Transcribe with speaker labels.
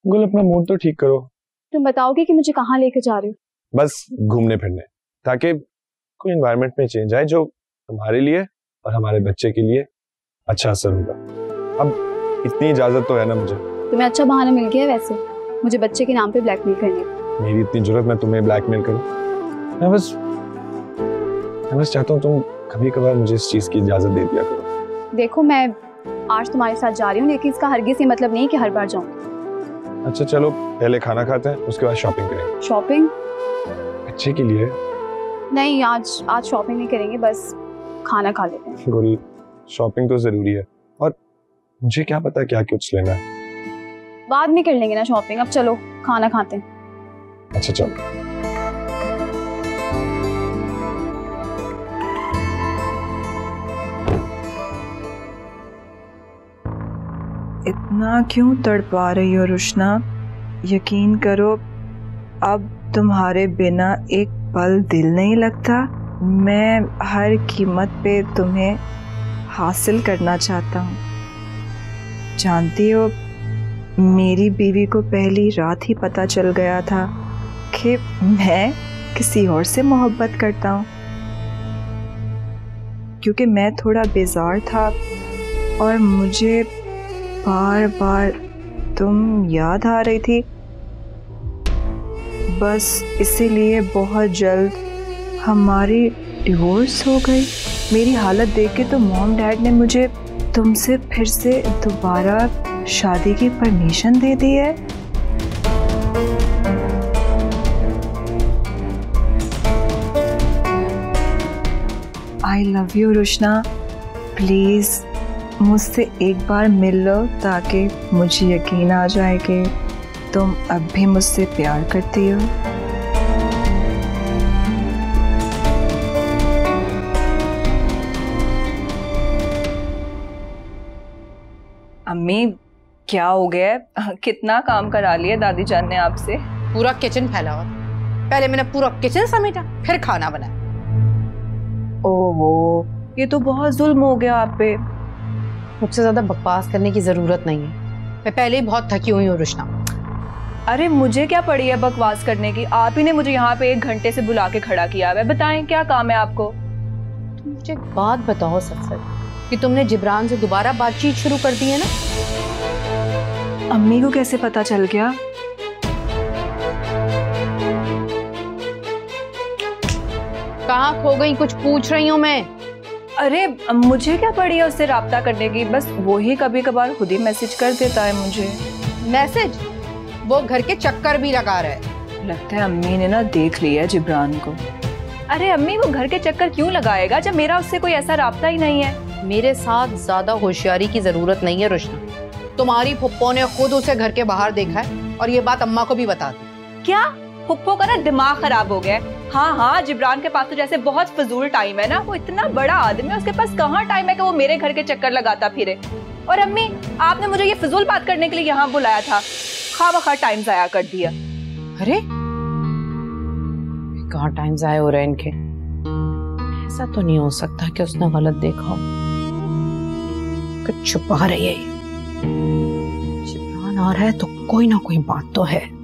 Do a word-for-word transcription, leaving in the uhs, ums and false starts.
Speaker 1: गुल अपना मूड तो ठीक करो।
Speaker 2: तुम बताओगे कि मुझे कहाँ लेके जा रहे हो?
Speaker 1: बस घूमने फिरने, ताकि कोई एनवायरनमेंट में चेंज आए जो तुम्हारे लिए और हमारे बच्चे के लिए अच्छा असर होगा। अब इतनी इजाजत तो है ना मुझे।
Speaker 2: तुम्हें अच्छा बहाना मिल गया है वैसे मुझे बच्चे के नाम पे ब्लैकमेल करने का।
Speaker 1: मेरी इतनी जरूरत मैं तुम्हें ब्लैकमेल करूं? मैं बस मैं बस चाहता हूँ तुम कभी कभार मुझे इस चीज की इजाजत दे दिया करो।
Speaker 2: देखो मैं आज तुम्हारे साथ जा रही हूँ, लेकिन इसका हरगिज़ ये मतलब नहीं कि हर बार जाऊँ।
Speaker 1: अच्छा चलो पहले खाना खाते हैं, उसके बाद शॉपिंग करेंगे।
Speaker 2: शॉपिंग?
Speaker 1: अच्छे के लिए?
Speaker 2: नहीं, आज आज शॉपिंग नहीं करेंगे, बस खाना खा लेते हैं।
Speaker 1: गुल शॉपिंग तो जरूरी है, और मुझे क्या पता क्या कुछ लेना है।
Speaker 2: बाद में कर लेंगे ना शॉपिंग, अब चलो खाना खाते हैं।
Speaker 1: अच्छा चलो।
Speaker 3: इतना क्यों तड़पा रही हो रुशना? यकीन करो अब तुम्हारे बिना एक पल दिल नहीं लगता। मैं हर कीमत पे तुम्हें हासिल करना चाहता हूँ। जानती हो मेरी बीवी को पहली रात ही पता चल गया था कि मैं किसी और से मोहब्बत करता हूँ, क्योंकि मैं थोड़ा बेजार था और मुझे बार बार तुम याद आ रही थी। बस इसीलिए बहुत जल्द हमारी डिवोर्स हो गई। मेरी हालत देख के तो मॉम डैड ने मुझे तुमसे फिर से दोबारा शादी की परमिशन दे दी है। I love you Rushna, please मुझसे एक बार मिल लो ताकि मुझे यकीन आ जाए कि तुम अब भी मुझसे प्यार करती हो। अम्मी क्या हो गया? कितना काम करा लिया दादी जान ने आपसे?
Speaker 4: पूरा किचन फैला हुआ। पहले मैंने पूरा किचन समेटा, फिर खाना बनाया।
Speaker 3: ओहो, ये तो बहुत जुल्म हो गया आप पे।
Speaker 4: मुझसे ज्यादा बकवास करने की जरूरत नहीं है, मैं पहले ही बहुत थकी हुई हूँ रुशना।
Speaker 3: अरे मुझे क्या पड़ी है बकवास करने की? आप ही ने मुझे यहाँ पे एक घंटे से बुला के खड़ा किया है। बताएं क्या काम है आपको?
Speaker 4: तुम मुझे एक बात बताओ सच सच कि तुमने जिब्रान से दोबारा बातचीत शुरू कर दी है ना?
Speaker 3: अम्मी को कैसे पता चल गया?
Speaker 4: कहाँ खो गई? कुछ पूछ रही हूँ मैं।
Speaker 3: अरे मुझे क्या पड़ी है उससे राब्ता करने की? बस वो ही कभी कभार खुद ही मैसेज कर देता है मुझे।
Speaker 4: मैसेज? वो घर के चक्कर भी लगा रहा है।
Speaker 3: लगता है अम्मी ने ना देख लिया जिब्रान को। अरे अम्मी वो घर के चक्कर क्यों लगाएगा जब मेरा उससे कोई ऐसा राब्ता ही नहीं है।
Speaker 4: मेरे साथ ज्यादा होशियारी की जरूरत नहीं है रुशना। तुम्हारी फुप्पो ने खुद उसे घर के बाहर देखा है और ये बात अम्मा को भी बता दी।
Speaker 3: क्या? फुप्पो का ना दिमाग खराब हो गया। हाँ हाँ, जिब्रान के पास तो जैसे बहुत फजूल टाइम है ना। वो इतना बड़ा आदमी है, उसके पास कहाँ टाइम है कि वो मेरे घर के चक्कर लगाता फिरे। और अम्मी आपने मुझे ये फजूल बात करने के लिए यहाँ बुलाया था, खामखा टाइम जाया कर दिया।
Speaker 4: अरे कहाँ टाइम जाया हो रहा है इनके? ऐसा तो नहीं हो सकता कि उसने गलत देखा हो। कुछ छुपा रही है। जिब्रान आ रहा है तो कोई ना कोई बात तो है।